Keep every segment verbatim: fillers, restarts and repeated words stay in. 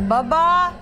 Baba!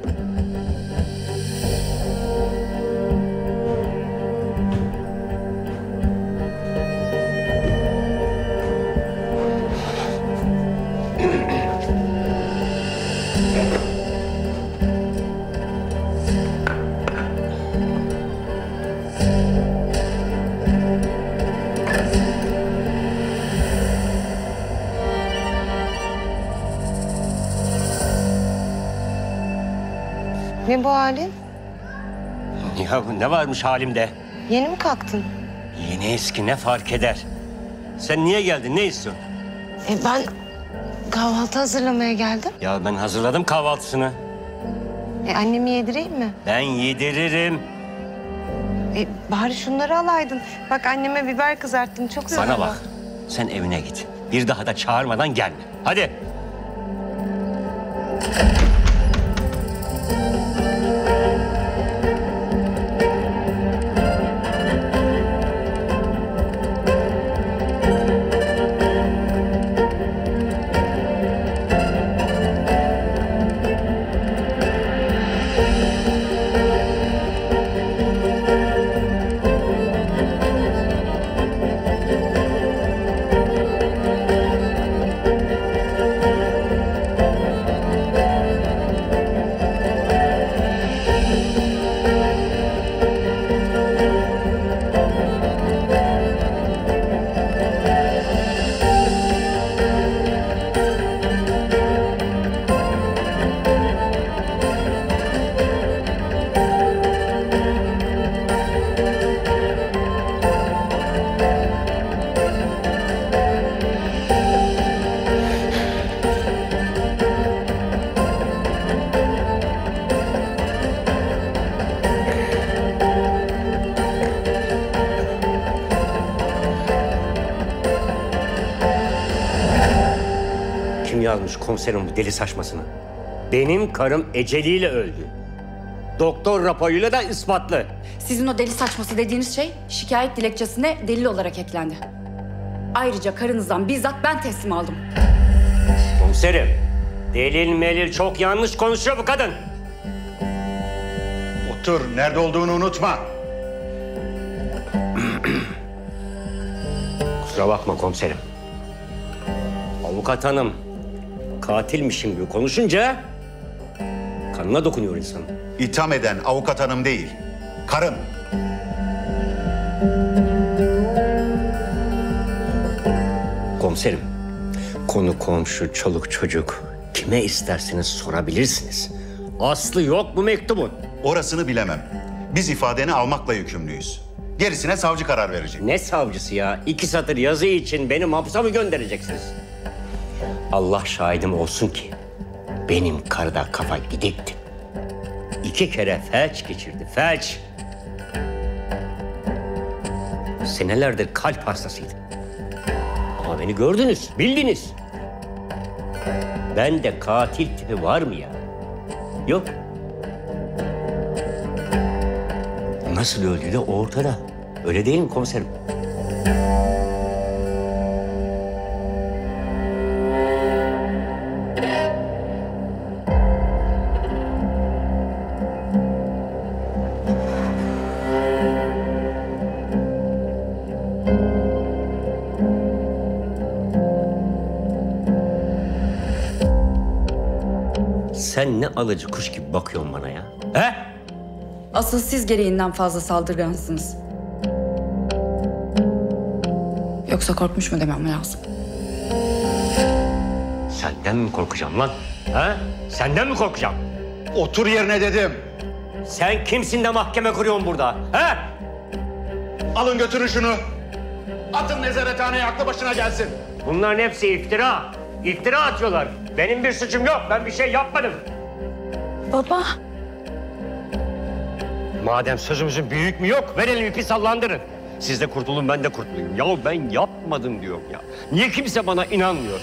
Ne bu halin? Ya ne varmış halimde? Yeni mi kalktın? Yeni eski ne fark eder? Sen niye geldin, ne istiyorsun? E ben kahvaltı hazırlamaya geldim. Ya ben hazırladım kahvaltısını. E annemi yedireyim mi? Ben yediririm. E bari şunları alaydın. Bak anneme biber kızarttım, çok güzel. Bana bak, sen evine git. Bir daha da çağırmadan gelme. Hadi. Kim yazmış komiserim bu deli saçmasını? Benim karım eceliyle öldü. Doktor raporuyla da ispatlı. Sizin o deli saçması dediğiniz şey şikayet dilekçesine delil olarak eklendi. Ayrıca karınızdan bizzat ben teslim aldım. Komiserim, delil melil çok yanlış konuşuyor bu kadın. Otur, nerede olduğunu unutma. Kusura bakma komiserim. Avukat hanım, katilmişim gibi konuşunca kanına dokunuyor insan. İtham eden avukat hanım değil, karım. Komiserim, konu komşu, çoluk çocuk kime isterseniz sorabilirsiniz. Aslı yok bu mektubun. Orasını bilemem. Biz ifadeni almakla yükümlüyüz. Gerisine savcı karar verecek. Ne savcısı ya? İki satır yazı için beni hapse mi göndereceksiniz? Allah şahidim olsun ki benim karıda kafa gidikti. İki kere felç geçirdi, felç. Senelerdir kalp hastasıydı. Ama beni gördünüz, bildiniz. Bende katil tipi var mı ya? Yok. Nasıl öldüğü de ortada. Öyle değil mi komiserim? Sen ne alıcı kuş gibi bakıyorsun bana ya? He? Asıl siz gereğinden fazla saldırgansınız. Yoksa korkmuş mu demem lazım? Senden mi korkacağım lan? He? Senden mi korkacağım? Otur yerine dedim. Sen kimsin de mahkeme kuruyorsun burada? He? Alın götürün şunu. Atın nezarethaneye, aklı başına gelsin. Bunların hepsi iftira. İftira atıyorlar. Benim bir suçum yok. Ben bir şey yapmadım. Baba. Madem sözümüzün büyük mü yok, verelim ipi sallandırın. Siz de kurtulun, ben de kurtulayım. Yahu ben yapmadım diyorum ya. Niye kimse bana inanmıyor?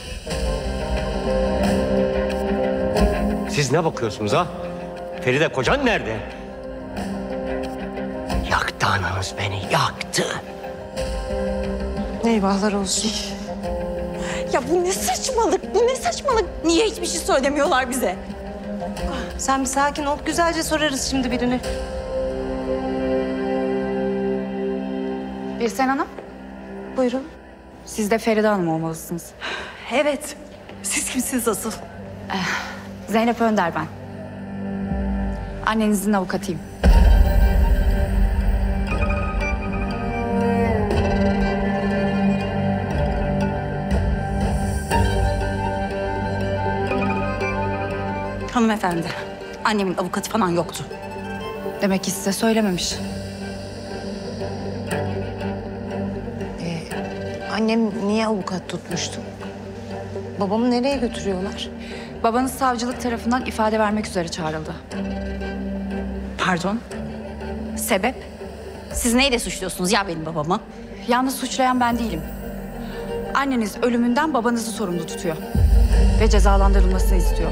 Siz ne bakıyorsunuz ha? Feride kocan nerede? Yaktı ananız beni, yaktı. Eyvahlar olsun. Ya bu ne saçmalık, bu ne saçmalık. Niye hiçbir şey söylemiyorlar bize? Sen bir sakin ol. Güzelce sorarız şimdi birini. Birsen Hanım, Buyurun. siz de Feride Hanım olmalısınız. Evet. Siz kimsiniz asıl? Zeynep Önder ben. Annenizin avukatıyım. Hanımefendi, annemin avukatı falan yoktu. Demek ki size söylememiş. Annem niye avukat tutmuştu? Babamı nereye götürüyorlar? Babanız savcılık tarafından ifade vermek üzere çağrıldı. Pardon? Sebep? Siz neyle suçluyorsunuz ya benim babamı? Yalnız suçlayan ben değilim. Anneniz ölümünden babanızı sorumlu tutuyor. Ve cezalandırılmasını istiyor.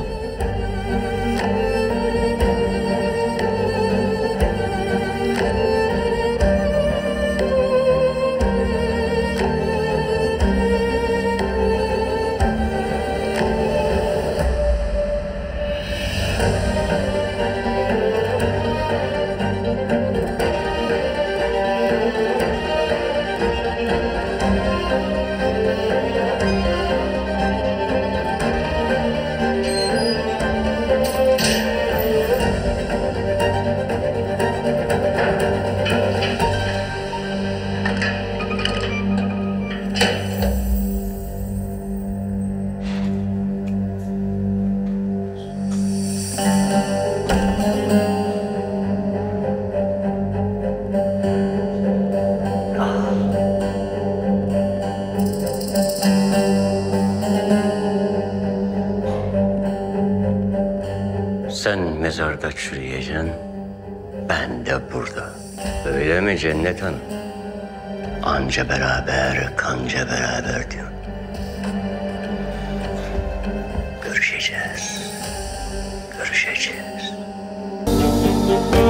Sen mezarda çürüyeceksin, ben de burada. Öyle mi Cennet Hanım? Anca beraber, kanca beraber diyor. Görüşeceğiz, görüşeceğiz.